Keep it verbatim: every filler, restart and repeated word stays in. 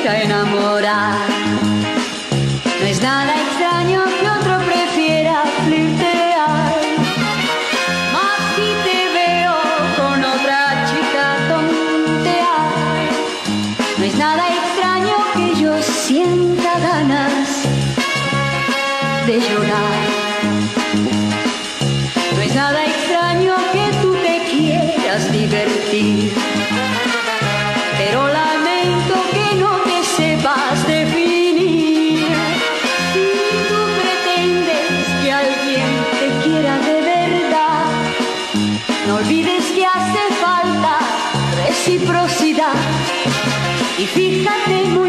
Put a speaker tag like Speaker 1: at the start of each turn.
Speaker 1: a enamorar. No es nada extraño que otro prefiera flirtear. Mas si te veo con otra chica tontear, no es nada extraño que yo sienta ganas de llorar. No es nada extraño que tú te quieras divertir, pero lamento que no te sepas definir. Si tú pretendes que alguien te quiera de verdad, no olvides que hace falta reciprocidad. Y fíjate muy